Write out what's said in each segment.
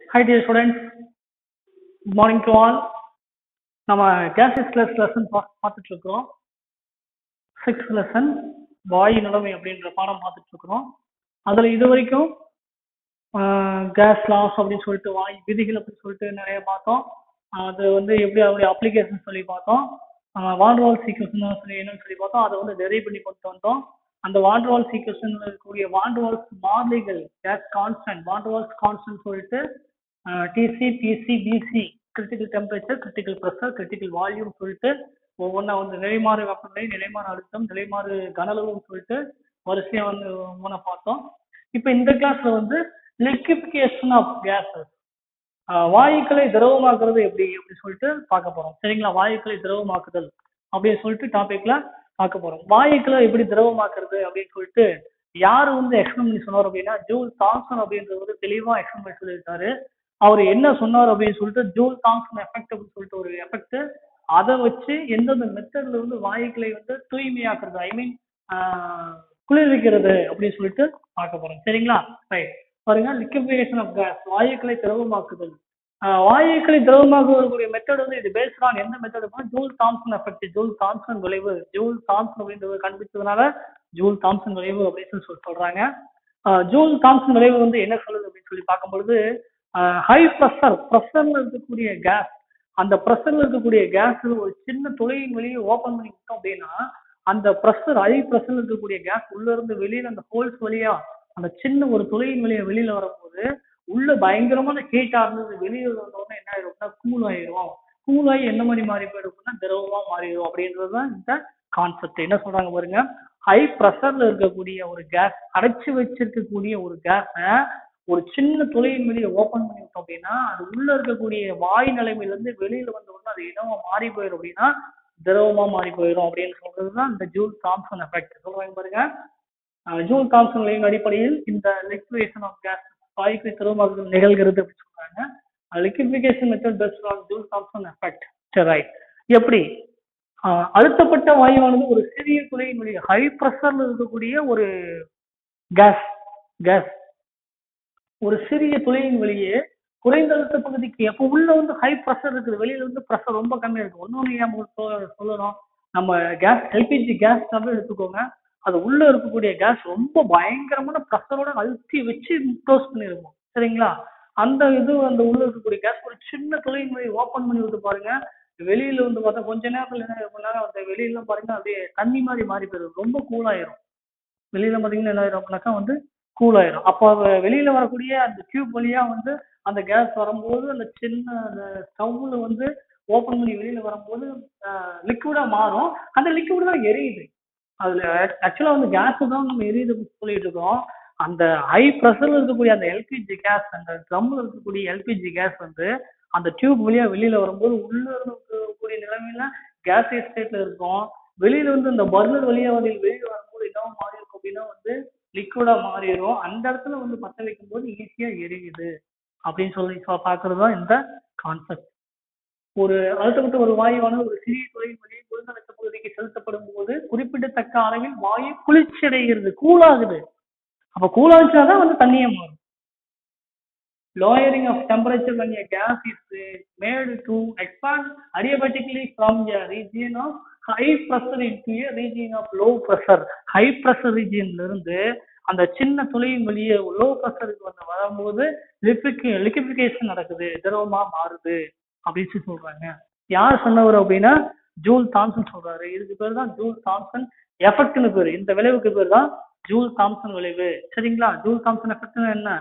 Hi dear students, good morning to all. நம்ம gaseous lesson பார்த்துட்டு இருக்கிறோம். 6th lesson வாயு நிலைமை அப்படின்ற பாடம் பார்த்துட்டு இருக்கிறோம். அதுல இது வரைக்கும் கேஸ் லாஸ் அப்படின்னு சொல்லிட்டு வாயு விதிகள் அப்படின்னு சொல்லிட்டு நிறைய பார்த்தோம். அது வந்து எப்படி அவருடைய அப்ளிகேஷன் சொல்லி பார்த்தோம். வான் வால் சீக்வன்ஸ் சொல்லி என்னன்னு சொல்லி பார்த்தோம். அதை வந்து டெரைவ் பண்ணி கொண்டு வந்தோம். அந்த வான் வால் சீக்வன்ஸ் இருக்கக்கூடிய வான் வால்ஸ் மாறிலிகள் gas constant van Waals constant சொல்லிட்டு TC PC PC critical temperature critical pressure critical volume சொல்லிட்டு ஒவ்வொன்றா வந்து நிலைமாறு வெப்பநிலை நிலைமாறு அழுத்தம் நிலைமாறு கனளவுன்னு சொல்லிட்டு வரிசையா வந்து ஒவ்வொன்றா பார்த்தோம். இப்போ இந்த கிளாஸ்ல வந்து லிக்விஃபிகேஷன் ஆஃப் கேஸஸ் வாயுக்களை திரவமாக்குறது எப்படி அப்படின்னு சொல்லிட்டு பார்க்க போறோம். சரிங்களா? வாயுக்களை திரவமாக்குதல் அப்படின்னு சொல்லிட்டு டாபிக்ல பார்க்க போறோம். வாயுக்களை எப்படி திரவமாக்குறது அப்படின்னு சொல்லிட்டு யாரு வந்து எக்ஸ்பிளைன் பண்ணி சொன்னார் அப்படின்னா ஜூல் தாம்சன் அப்படின்றது தெளிவா எக்ஸ்பிளைன் பண்ணி சொல்லியிருக்காரு. அவர் என்ன சொன்னார் அப்படின்னு சொல்லிட்டு ஜூல் தாம்சன் எஃபெக்ட் அப்படின்னு சொல்லிட்டு ஒரு எஃபெக்ட், அதை வச்சு எந்தெந்த மெத்தட்ல வந்து வாயுக்களை வந்து தூய்மையாக்குறது ஐ மீன் குளிர்விக்கிறது அப்படின்னு சொல்லிட்டு பார்க்க போறோம். சரிங்களா? ரைட், பாருங்க. லிக்விஃபிகேஷன் ஆஃப் கேஸ் வாயுக்களை திரவமாக்குதல். வாயுக்களை திரவமாக்குவதற்குரிய மெத்தட் வந்து இது பேஸ்ட் ஆன் எந்த method? Joule Thomson effect, Joule Thomson விளைவு. ஜூல் தாம்சன் அப்படின்றது கண்டுபிடிச்சதுனால ஜூல் தாம்சன் விளைவு அப்படின்னு சொல்லி சொல்றாங்க. ஜூல் தாம்சன் விளைவு வந்து என்ன சொல்லுது அப்படின்னு சொல்லி பார்க்கும்பொழுது ஹை ப்ரெஷர்ல இருக்கக்கூடிய கேஸ், அந்த ப்ரெஷர்ல இருக்கக்கூடிய கேஸ் ஒரு சின்ன துளையின் வெளியே ஓபன் பண்ணி விட்டோம் அப்படின்னா அந்த ப்ரெஷர் ஹை ப்ரெஷர்ல இருக்கக்கூடிய கேஸ் உள்ள இருந்து வெளியில அந்த ஹோல்ஸ் வழியா அந்த சின்ன ஒரு துளையின் வெளியில வரும்போது உள்ள பயங்கரமான ஹீட்டா இருந்தது வெளியே வந்தோடனே என்ன ஆயிரும்னா கூல் ஆயிரும். கூல் ஆகி என்ன மாதிரி மாறி போயிருக்கும்னா திரவமா மாறிடும் அப்படின்றதுதான் இந்த கான்செப்ட். என்ன சொல்றாங்க பாருங்க, ஹை ப்ரெஷர்ல இருக்கக்கூடிய ஒரு கேஸ், அடைச்சு வச்சிருக்கக்கூடிய ஒரு கேஸ ஒரு சின்ன துளையின் வெளியே ஓபன் பண்ணி விட்டோம் அப்படின்னா அது உள்ள இருக்கக்கூடிய வாயு நிலைமையில இருந்து வெளியில வந்த உடனே அது என்னவா மாறி போயிடும் அப்படின்னா திரவமா மாறி போயிடும் அப்படின்னு சொல்றதுதான் இந்த ஜூல் தாம்சன் எஃபெக்ட். சொல்றாங்க பாருங்க, ஜூல் தாம்சன் விளைவின் அடிப்படையில் இந்த லிக்விஃபிகேஷன் ஆஃப் கேஸ் வாயுக்களை திரவமாக்குதல் நிகழ்கிறது அப்படின்னு சொல்றாங்க. Liquefaction method based on Joule Thomson effect. சரி, ரைட். எப்படி அழுத்தப்பட்ட வாயுவானது ஒரு சிறிய துளையின் வழியே ஹை ப்ரெஷர்ல இருக்கக்கூடிய ஒரு கேஸ் ஒரு சிறிய துளையின் வழியே குறைந்த அழுத்த பகுதிக்கு, எப்போ உள்ள வந்து ஹை ப்ரெஷர் இருக்குது, வெளியில வந்து ப்ரெஷர் ரொம்ப கம்மியா இருக்கு. ஒன்னொன்னு சொல்லணும், நம்ம கேஸ் எல்பிஜி கேஸ் எடுத்துக்கோங்க, அது உள்ள இருக்கக்கூடிய கேஸ் ரொம்ப பயங்கரமான ப்ரெஷரோட அழுத்தி வச்சு க்ளோஸ் பண்ணிருக்கும். சரிங்களா? அந்த அந்த உள்ள இருக்கக்கூடிய கேஸ் ஒரு சின்ன துளையின் வழி ஓபன் பண்ணி விட்டு பாருங்க, வெளியில வந்து பார்த்தா கொஞ்ச நேரத்துல என்ன இருக்கும், அந்த வெளியில பாருங்க அப்படியே தண்ணி மாதிரி மாறி போயிடும், ரொம்ப கூலாயிரும். வெளியில பாத்தீங்கன்னா என்ன ஆயிரும் அப்படின்னாக்கா வந்து கூல் ஆயிரும். அப்போ வெளியில வரக்கூடிய அந்த டியூப் வழியா வந்து அந்த கேஸ் வரும்போது அந்த சின்ன அந்த ஸ்டவ்ல வந்து ஓபன் பண்ணி வெளியில வரும்போது லிக்விடா மாறும். அந்த லிக்விட் தான் எரியுது. அதுல ஆக்சுவலா வந்து கேஸ் தான் நம்ம எரியுது சொல்லிட்டு இருக்கோம். அந்த ஹை ப்ரெஷர்ல இருக்கக்கூடிய அந்த எல்பிஜி கேஸ், அந்த ட்ரம்ல இருக்கக்கூடிய எல்பிஜி கேஸ் வந்து அந்த டியூப் வழியா வெளியில வரும்போது உள்ள இருக்கக்கூடிய நிலைமையில கேஸ் ஸ்டேட்ல இருக்கும். வெளியில வந்து இந்த பர்னர் வழியா வந்து வெளியில வரும்போது என்னவா மாறி இருக்கும் அப்படின்னா வந்து லிக்விடா மாறிடும். அந்த இடத்துல வந்து பற்ற வைக்கும் போது ஈஸியா எரியுது அப்படின்னு சொல்லி பாக்குறது தான் இந்த கான்செப்ட். ஒரு அழுத்தப்பட்ட ஒரு வாயுவானது ஒரு சிறிய துளையின் வழியே குளிர்ந்த அழுத்த பகுதிக்கு செலுத்தப்படும் போது குறிப்பிடத்தக்க அளவில் வாயு குளிர்ச்சி அடைகிறது, கூலாகுது. அப்ப கூலாச்சுனாதான் வந்து தண்ணியா மாறும். Lowering of temperature when a gas is made to expand adiabatically from a region of high pressure into a region of low pressure. High pressure region இருந்து அந்த சின்ன துளையின் வழியே லோ ப்ரெஷருக்கு வந்து வரும்போது லிக்விஃபிகேஷன் நடக்குது, திரவமா மாறுது அப்படின்னு சொல்றாங்க. யார் சொன்னவர் அப்படின்னா ஜூல் தாம்சன் சொல்றாரு. இதுக்கு பேர் தான் ஜூல் தாம்சன் எஃபெக்ட்னு பேரு. இந்த விளைவுக்கு பேர் தான் ஜூல் தாம்சன் விளைவு. சரிங்களா? ஜூல் தாம்சன் எஃபெக்ட்னா என்ன?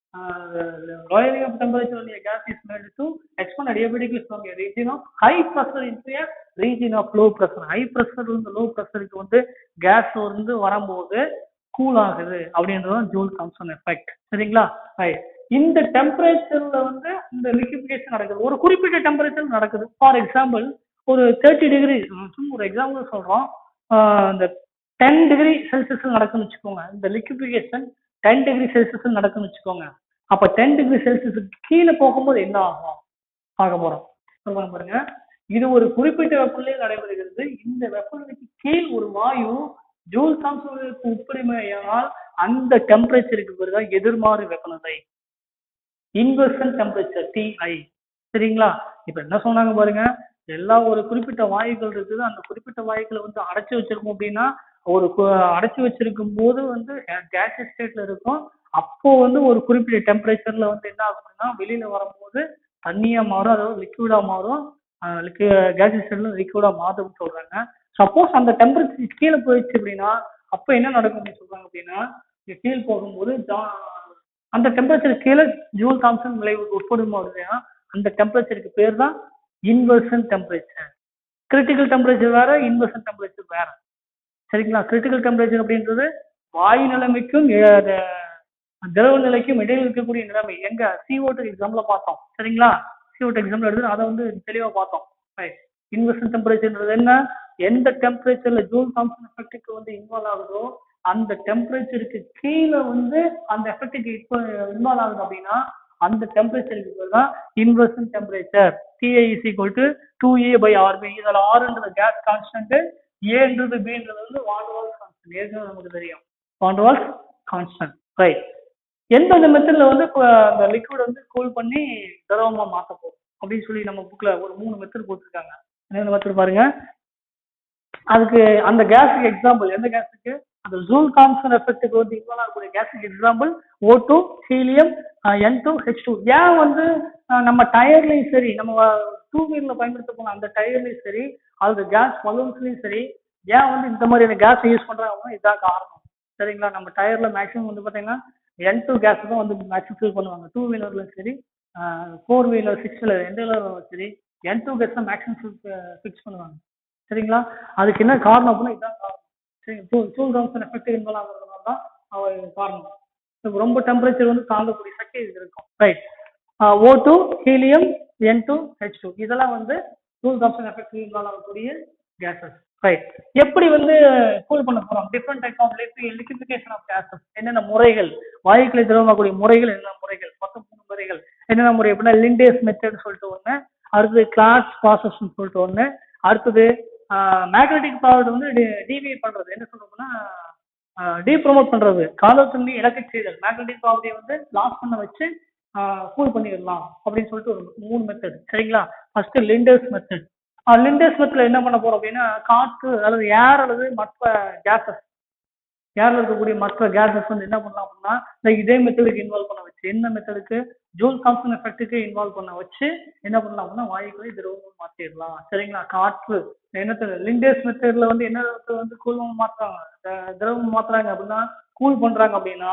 lowering of temperature when a gas is made to expand adiabatically from a region of high pressure into a region of low pressure. High pressure இருந்து low pressureக்கு வந்து கேஸ் வந்து வரும்போது cool ஆகுது அப்படின்றதுதான் Joule Thomson effect. சரிங்களா? Right. இந்த டெம்பரேச்சர்ல வந்து இந்த லிக்விஃபிகேஷன் நடக்குது, ஒரு குறிப்பிட்ட டெம்பரேச்சர் நடக்குது. ஃபார் எக்ஸாம்பிள் ஒரு 30 டிகிரி, ஒரு எக்ஸாம்பிள் சொல்றோம், இந்த 10 டிகிரி செல்சியஸ் நடக்குன்னு வச்சுக்கோங்க. இந்த லிக்விஃபிகேஷன் 10 டிகிரி செல்சியஸ் நடக்குன்னு வச்சுக்கோங்க. அப்ப 10 டிகிரி செல்சியஸுக்கு கீழே போகும்போது என்ன ஆகும் பார்க்க போறோம். சொல்றாங்க பாருங்க, இது ஒரு குறிப்பிட்ட வெப்பநிலையில் நடைபெறுகிறது. இந்த வெப்பநிலைக்கு கீழ் ஒரு வாயு ஜூல் தாம்சனுக்கு உட்படுமையானால் அந்த டெம்பரேச்சருக்கு பேர் தான் எதிர்மாறு வெப்பநிலை. Inversion temperature TI. சரிங்களா? இப்ப என்ன சொன்னாங்க பாருங்க, எல்லா ஒரு குறிப்பிட்ட வாயுக்கள் இருக்குது, அந்த குறிப்பிட்ட வாயுக்களை வந்து அடைச்சு வச்சிருக்கோம் அப்படின்னா ஒரு அடைச்சு வச்சிருக்கும் போது வந்து கேஸ் ஸ்டேட்ல இருக்கும். அப்போ வந்து ஒரு குறிப்பிட்ட டெம்பரேச்சர்ல வந்து என்ன ஆகுதுன்னா வெளியில வரும்போது தண்ணியா மாறும், அதாவது லிக்விடா மாறும். கேஸ் ஸ்டேட்ல லிக்விடா மாறும்னு சொல்றாங்க. சப்போஸ் அந்த டெம்பரேச்சர் கீழே போயிடுச்சு அப்படின்னா அப்ப என்ன நடக்கும் அப்படின்னு சொல்றாங்க அப்படின்னா, கீழே போகும்போது அந்த டெம்பரேச்சர் கீழே ஜூல் தாம்சன் விளைவுக்கு உட்படும் அப்படின்னா அந்த டெம்பரேச்சருக்கு பேர் தான் இன்வர்ஷன் டெம்பரேச்சர். கிரிட்டிக்கல் டெம்பரேச்சர் வேற, இன்வர்ஷன் டெம்பரேச்சர் வேற. சரிங்களா? கிரிட்டிக்கல் டெம்பரேச்சர் அப்படின்றது வாயு நிலைமைக்கும் திரவ நிலைக்கும் இடையில் இருக்கக்கூடிய நிலைமை. எங்க CO2 எக்ஸாம்பிள பார்த்தோம். சரிங்களா? CO2 எக்ஸாம்பிள் எடுத்து அதை வந்து தெளிவா பார்த்தோம். இன்வர்ஷன் டெம்பரேச்சர்ன்றது என்ன? எந்த டெம்பரேச்சர்ல ஜூல் தாம்சன் எஃபெக்ட்டுக்கு வந்து இன்வால்வ் ஆகுதோ அந்த டெம்பரேச்சருக்கு கீழே வந்து அந்த எஃபெக்ட்டுக்கு இன்வால்வ் ஆகுது அப்படின்னா அந்த டெம்பரேச்சருக்கு பேர் தான் inversion temperature. TI is equal to 2A/RB. இதில் Rன்றது கேஸ் கான்ஸ்டன்ட், ஏன்றது பின்றது வந்து வான் டெர் வால்ஸ் கான்ஸ்டன்ட். ஏற்கனவே நமக்கு தெரியும் van der Waals constant. Right. எந்தெந்த மெத்தட்ல வந்து அந்த லிக்விட் வந்து கூல் பண்ணி திரவமா மாற்ற போகும் அப்படின்னு சொல்லி நம்ம புக்ல ஒரு 3 மெத்தட் கொடுத்துருக்காங்க. என்னென்ன மெத்தட் பாருங்க. அதுக்கு அந்த கேஸுக்கு எக்ஸாம்பிள் எந்த கேஸுக்கு? அந்த ஜூல் தாம்சன் எஃபெக்ட்டுக்கு வந்து இன்வால்வ் ஆகக்கூடிய கேஸுக்கு example O2, helium, N2, H2. ஏன் வந்து நம்ம டயர்லையும் சரி, நம்ம 2 வீலர்ல பயன்படுத்த போன அந்த டயர்லையும் சரி, அது கேஸ் பலூன்ஸ்லயும் சரி, ஏன் வந்து இந்த மாதிரியான கேஸ் யூஸ் பண்றாங்க? இதான் காரணம். சரிங்களா? நம்ம டயர்ல மேக்ஸிமம் வந்து பாத்தீங்கன்னா N2 கேஸ் தான் வந்து மேக்ஸிமம் ஃபில் பண்ணுவாங்க. 2 வீலர்ல சரி, 4 வீலர், 6 வீலர் எந்த வீலர் சரி N2 கேஸ் தான் மேக்ஸிமம் ஃபிக்ஸ் பண்ணுவாங்க. சரிங்களா? அதுக்கு என்ன காரணம் அப்படின்னா இதான் காரணம். சரி, ஜூல் தாம்சன் எஃபெக்ட் இன்வால்வ் ஆகுறதுனால தான் காரணம். ரொம்ப டெம்பரேச்சர் வந்து தாங்கக்கூடிய சக்தி இது இருக்கும். Right. O2, helium, N2, H2 இதெல்லாம் வந்து ஜூல் தாம்சன் எஃபெக்ட் இன்வால்வ் ஆகக்கூடிய கேசஸ். ரைட். எப்படி வந்து கூல் பண்ண போறோம்? Different type of liquefaction of gases. என்னென்ன முறைகள்? வாயுக்களை திரவமாகக்கூடிய முறைகள் என்னென்ன முறைகள்? மொத்தம் 3 முறைகள். என்னென்ன முறை அப்படின்னா லிண்டேஸ் மெத்தட் சொல்லிட்டு ஒண்ணு, அடுத்தது கிளாஸ் ப்ராசஸ் சொல்லிட்டு ஒண்ணு, அடுத்தது மேக்னெட்டிக் பவர் வந்து டிவியேட் பண்றது. என்ன சொல்றோம்னா டீப்ரமோட் பண்றது, காந்தத்தன்மை இழக்க செய்தல். மேக்னெட்டிக் பவரை வந்து லாஸ் பண்ண வச்சு கூல் பண்ணிடலாம் அப்படின்னு சொல்லிட்டு ஒரு 3 மெத்தட். சரிங்களா? First லிண்டர்ஸ் method. லிண்டர்ஸ் மெத்தட்ல என்ன பண்ண போறோம் அப்படின்னா காற்று அல்லது ஏர் அல்லது மற்ற கேசஸ், ஏர்ல இருக்கக்கூடிய மற்ற கேசஸ் வந்து என்ன பண்ணலாம் அப்படின்னா இதே மெத்தடுக்கு இன்வால்வ் பண்ண வச்சு, என்ன மெத்தடுக்கு? ஜூல் தாம்சன் எஃபெக்ட்டுக்கு இன்வால்வ் பண்ண வச்சு என்ன பண்ணலாம் அப்படின்னா வாயுக்களை திரவமா மாற்றிடலாம். சரிங்களா? காற்று என்ன லிண்டர்ஸ் மெத்தட்ல வந்து என்ன வந்து கூல் மாத்துறாங்க, திரவம் மாத்துறாங்க அப்படின்னா கூல் பண்றாங்க அப்படின்னா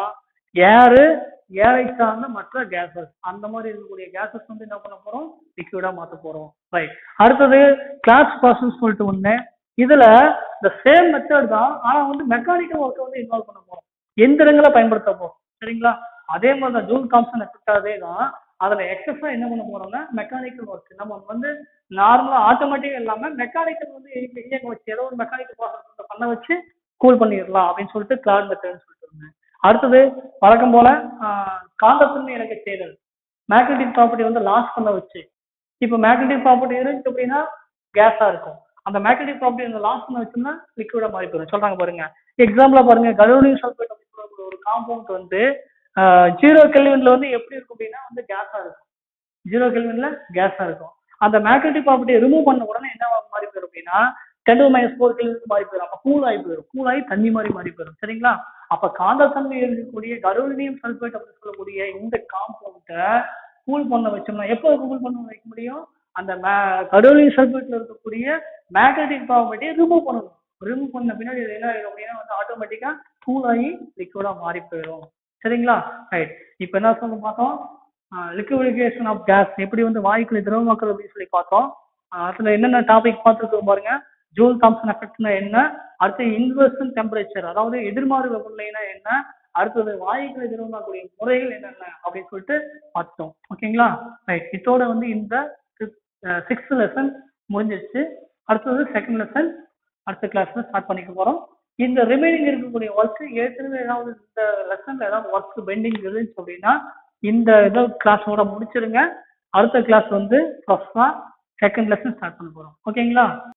ஏரை சார்ந்த மற்ற கேசஸ், அந்த மாதிரி இருக்கக்கூடிய கேசஸ் வந்து என்ன பண்ண போறோம்? லிக்விடா மாற்ற போறோம். ரைட். அடுத்தது கிளாஸ் ப்ராசஸ் சொல்லிட்டு ஒண்ணு. இதுல இந்த சேம் மெத்தட் தான், ஆனா வந்து மெக்கானிக்கல் ஒர்க்கை வந்து இன்வால்வ் பண்ண போறோம், எந்திரங்களை பயன்படுத்த போறோம். சரிங்களா? அதே மாதிரி தான் ஜூல் தாம்சன் எஃபெக்ட் அதே தான். அதுல எக்ஸஸா என்ன பண்ண போறோம்னா மெக்கானிக்கல் ஒர்க். நம்ம வந்து நார்மலா ஆட்டோமேட்டிக்கா இல்லாம மெக்கானிக்கல் வந்து இயங்க வச்சு ஏதோ ஒரு மெக்கானிக்கல் ப்ராசஸ் பண்ண வச்சு கூல் பண்ணிடலாம் அப்படின்னு சொல்லிட்டு கிளாஸ் மெத்தட்னு சொல்லிட்டு இருந்தேன். அடுத்தது வழக்கம் போல காந்தத்தன்மை இழக்க செய்தல். மேக்னெட்டிக் ப்ராப்பர்ட்டி வந்து லாஸ் பண்ண வச்சு, இப்போ மேக்னெட்டிக் ப்ராப்பர்ட்டி இருக்கு அப்படின்னா கேஸா இருக்கும், அந்த மேக்னெட்டிக் ப்ராப்பர்ட்டி வந்து லாஸ் பண்ண வச்சோம்னா லிக்விடா மாறி போயிடும். சொல்றாங்க பாருங்க. எக்ஸாம்பிளா பாருங்க, கலோனியம் சல்பேட் அப்படின்னு ஒரு காம்பவுண்ட் வந்து 0 கெல்வின்ல வந்து எப்படி இருக்கும் அப்படின்னா வந்து கேஸா இருக்கும். 0 கெல்வின்ல கேஸா இருக்கும். அந்த மேக்னெட்டிக் ப்ராப்பர்ட்டியை ரிமூவ் பண்ண உடனே என்ன மாறி போயிடும் அப்படின்னா 10⁻⁴ கெல்வின் மாறி போயிடும். அப்ப கூல் ஆகி போயிடும், கூல் ஆகி தண்ணி மாதிரி மாறி போயிடும். சரிங்களா? அப்ப காந்தத்தன்மை இருக்கக்கூடிய கலோனியம் சல்பேட் அப்படின்னு சொல்லக்கூடிய இந்த காம்பவுண்டை கூல் பண்ண வச்சோம்னா எப்போ கூல் பண்ண வைக்க முடியும்? அந்த கலோனியம் சல்பேட்ல இருக்கக்கூடிய மேக்னெட்டிக் ப்ராப்பர்ட்டியை ரிமூவ் பண்ணணும். ரிமூவ் பண்ண பின்னாடி என்ன ஆயிடும் அப்படின்னா வந்து ஆட்டோமேட்டிக்கா கூல் ஆகி லிக்விடா மாறி போயிடும். சரிங்களா? ரைட். இப்போ என்ன சொல்ல பார்த்தோம்? லிக்விஃபிகேஷன் ஆஃப் கேஸ், எப்படி வந்து வாயுக்களை திரவமாக்குறது அப்படின்னு சொல்லி பார்த்தோம். அதுல என்னென்ன டாபிக் பார்த்துருக்கோம் பாருங்க. ஜூல் தாம்சன் எஃபெக்ட்னா என்ன, அடுத்து இன்வர்ஷன் டெம்பரேச்சர் அதாவது எதிர்மாறு வெப்பநிலைனா என்ன, அடுத்தது வாயுக்களை திரவமாக்கக்கூடிய முறைகள் என்னென்ன அப்படின்னு சொல்லிட்டு பார்த்தோம். ஓகேங்களா? ரைட். இதோட வந்து இந்த 6th லெசன் முடிஞ்சிருச்சு. அடுத்தது 2nd லெசன் அடுத்த கிளாஸ்ல ஸ்டார்ட் பண்ணிக்க போறோம். இந்த ரிமைனிங் இருக்கக்கூடிய ஒர்க் ஏற்கனவே ஏதாவது இந்த லெசன்ல ஏதாவது ஒர்க் பெண்டிங் இருந்துச்சு அப்படின்னா இந்த இதை கிளாஸோட முடிச்சிருங்க. அடுத்த கிளாஸ் வந்து 2nd லெசன் ஸ்டார்ட் பண்ண போறோம். ஓகேங்களா?